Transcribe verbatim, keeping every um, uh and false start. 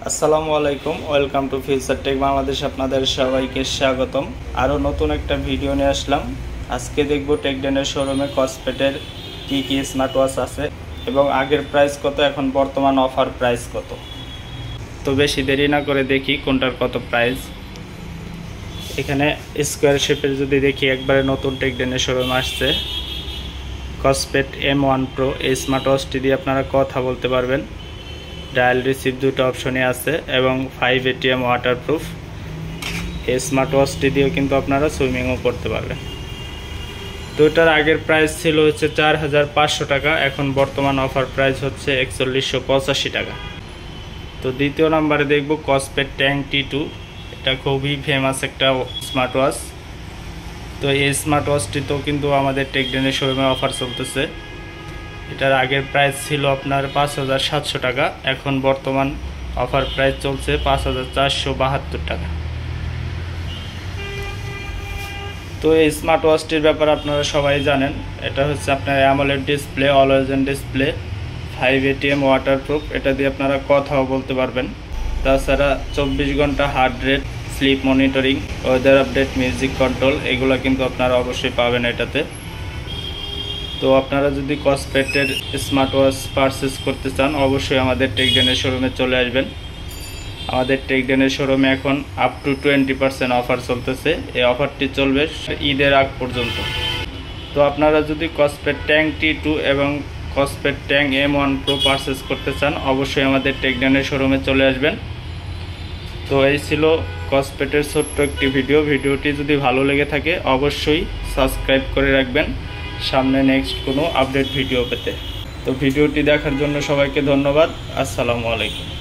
আসসালামু আলাইকুম, welcome to future tech Bangladesh. আপনাদের সবাইকে স্বাগতম। আরও নতুন একটা ভিডিও নিয়ে আসলাম। আজকে দেখব টেকডেনের শোরুমে কসপেটের কী কী স্মার্ট ওয়াচ আছে এবং আগের প্রাইস কত, এখন বর্তমান অফার প্রাইস কত। তো বেশি দেরি না করে দেখি কোনটার কত প্রাইস। এখানে স্কোয়ার শেপের যদি দেখি, একবারে নতুন টেকডেনের শোরুম আসছে কসপেট এম ওয়ান প্রো। এই স্মার্ট ওয়াচটি দিয়ে আপনারা কথা বলতে পারবেন। ডায়াল রিসিভ দুটো অপশনই আছে এবং ফাইভ এটিএম ওয়াটারপ্রুফ। এই স্মার্ট ওয়াচটি দিয়েও কিন্তু আপনারা সুইমিংও করতে পারবেন। তো এটার আগের প্রাইস ছিল হচ্ছে চার হাজার পাঁচশো টাকা, এখন বর্তমান অফার প্রাইস হচ্ছে একচল্লিশশো পঁচাশি টাকা। তো দ্বিতীয় নাম্বারে দেখব কসপেট ট্যাঙ্ক টি টু। এটা খুবই ফেমাস একটা স্মার্ট ওয়াচ। তো এই স্মার্ট ওয়াচটিতেও কিন্তু আমাদের টেকডেনের শোরুমে অফার চলতেছে। এটার আগের প্রাইস ছিল আপনার পাঁচ হাজার সাতশো টাকা, এখন বর্তমান অফার প্রাইস চলছে পাঁচ হাজার চারশো বাহাত্তর টাকা। তো এই স্মার্ট ওয়াচটির ব্যাপারে আপনারা সবাই জানেন। এটা হচ্ছে আপনার AMOLED display, always display, five ATM waterproof. এটা দিয়ে আপনারা কথাও বলতে পারবেন। তাছাড়া চব্বিশ ঘন্টা heart rate, sleep monitoring, weather update, music control, এগুলো কিন্তু আপনারা অবশ্যই পাবেন এটাতে। তো আপনারা যদি কসপেটের স্মার্ট ওয়াচ পারচেস করতে চান, অবশ্যই আমাদের টেকডেনের শোরুমে চলে আসবেন। আমাদের টেকডেনের শোরুমে এখন up to twenty percent offer চলতেছে। এই অফারটি চলবে ঈদের আগ পর্যন্ত। তো আপনারা যদি কসপেট ট্যাঙ্ক টি টু এবং Kospet tank M one pro purchase করতে চান, অবশ্যই আমাদের টেকডেনের শোরুমে চলে আসবেন। তো এই ছিল কসপেটের ছোট্ট একটি ভিডিও। ভিডিওটি যদি ভালো লেগে থাকে অবশ্যই সাবস্ক্রাইব করে রাখবেন সামনে নেক্সট কোনো আপডেট ভিডিও পেতে। তো ভিডিওটি দেখার জন্য সবাইকে ধন্যবাদ। আসসালামু আলাইকুম।